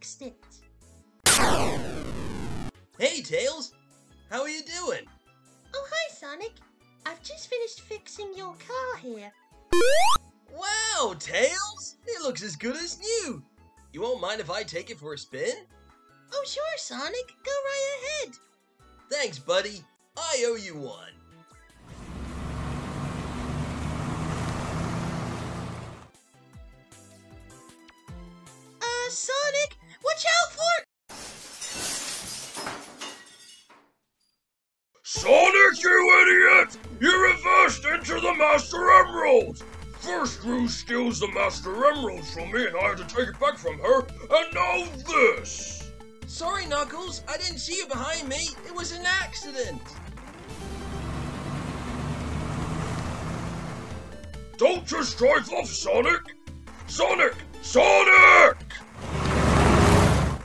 fixed it. Hey, Tails! How are you doing? Oh, hi, Sonic. I've just finished fixing your car here. Wow, Tails! It looks as good as new! You won't mind if I take it for a spin? Oh, sure, Sonic. Go right ahead. Thanks, buddy. I owe you one. Sonic, watch out for... Sonic, you idiot! You reversed into the Master Emerald! First Rue steals the Master Emerald from me and I had to take it back from her, and now this! Sorry, Knuckles. I didn't see you behind me. It was an accident. Don't just drive off, Sonic! Sonic! Sonic!